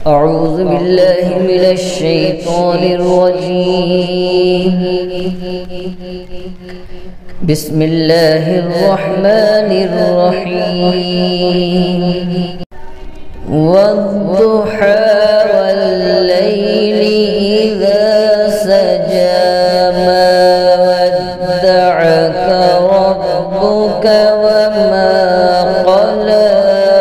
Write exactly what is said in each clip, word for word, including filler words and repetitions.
أعوذ بالله من الشيطان الرجيم. بسم الله الرحمن الرحيم. والضحى والليل إذا سجى ما ودعك ربك وما قلى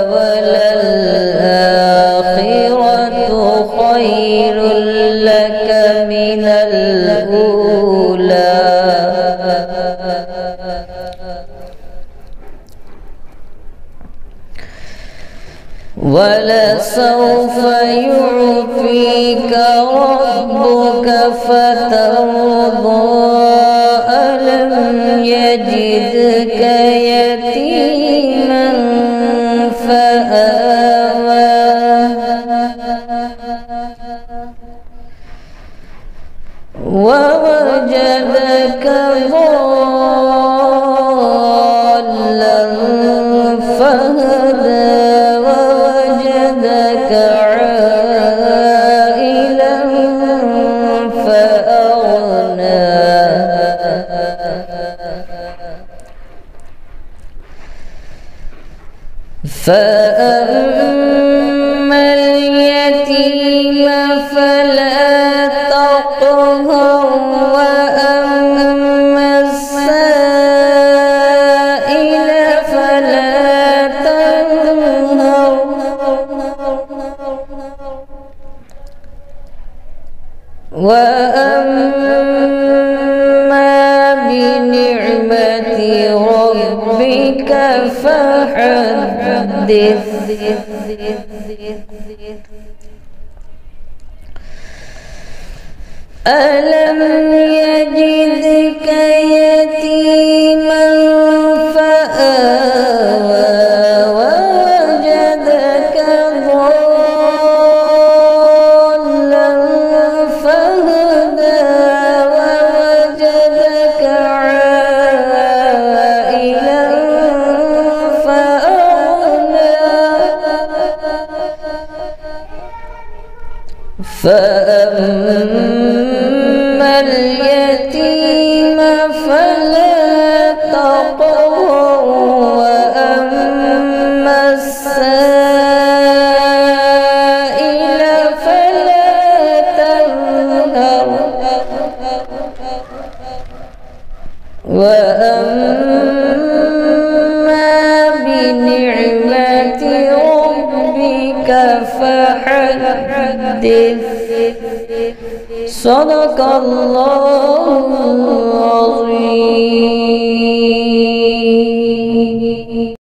وللآخرة خير لك من الأولى ولسوف يعطيك ربك فترضى ألم يجدك يتيما فآوى ووجدك ضالا فهدى ووجدك عائلا فأغنى فأما اليتيم فلا تقهر وأما السائل فلا تنهر وأما بنعمة ربك فحدث. ألم يجدك يتيما فآوى ووجدك ضالا فهدى ووجدك عائلا فأغنى فأما اليتيم فلا تقهر وأما السائل فلا تنهر وأما بنعمة ربك فحدث. صدق الله